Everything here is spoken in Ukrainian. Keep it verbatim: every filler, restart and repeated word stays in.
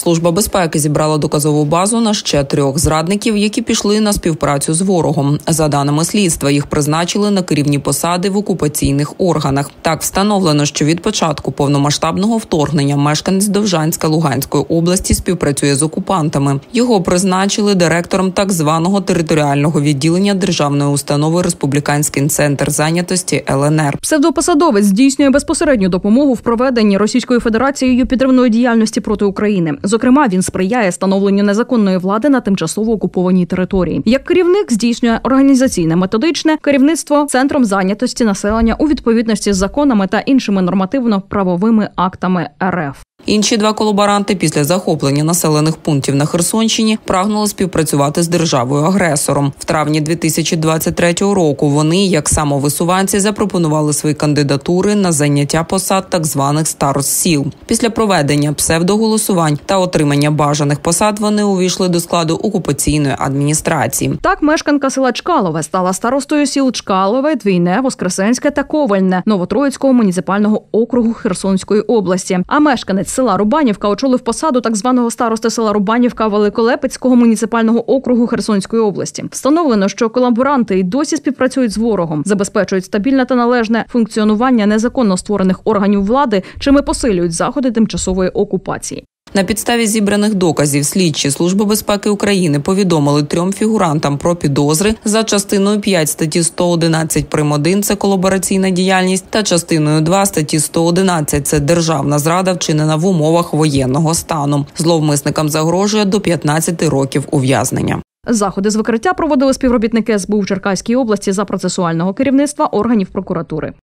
Служба безпеки зібрала доказову базу на ще трьох зрадників, які пішли на співпрацю з ворогом. За даними слідства, їх призначили на керівні посади в окупаційних органах. Так встановлено, що від початку повномасштабного вторгнення мешканець Довжанська Луганської області співпрацює з окупантами. Його призначили директором так званого територіального відділення державної установи Республіканський центр зайнятості Л Н Р. Псевдопосадовець здійснює безпосередню допомогу в проведенні Російською Федерацією підривної діяльності проти України. Зокрема, він сприяє становленню незаконної влади на тимчасово окупованій території. Як керівник здійснює організаційне методичне керівництво центром зайнятості населення у відповідності з законами та іншими нормативно-правовими актами Р Ф. Інші два колаборанти після захоплення населених пунктів на Херсонщині прагнули співпрацювати з державою-агресором. В травні дві тисячі двадцять третього року вони, як самовисуванці, запропонували свої кандидатури на зайняття посад так званих старост сіл. Після проведення псевдоголосувань та отримання бажаних посад вони увійшли до складу окупаційної адміністрації. Так, мешканка села Чкалове стала старостою сіл Чкалове, Двійне, Воскресенське та Ковальне Новотроїцького муніципального округу Херсонської області. А мешканець села Рубанівка очолив посаду так званого старости села Рубанівка Великолепецького муніципального округу Херсонської області. Встановлено, що колаборанти й досі співпрацюють з ворогом, забезпечують стабільне та належне функціонування незаконно створених органів влади, чим і посилюють заходи тимчасової окупації. На підставі зібраних доказів слідчі Служби безпеки України повідомили трьом фігурантам про підозри за частиною п'ять статті сто одинадцять прим. один – це колабораційна діяльність, та частиною два статті сто одинадцять – це державна зрада, вчинена в умовах воєнного стану. Зловмисникам загрожує до п'ятнадцяти років ув'язнення. Заходи з викриття проводили співробітники ес бе у в Черкаській області за процесуального керівництва органів прокуратури.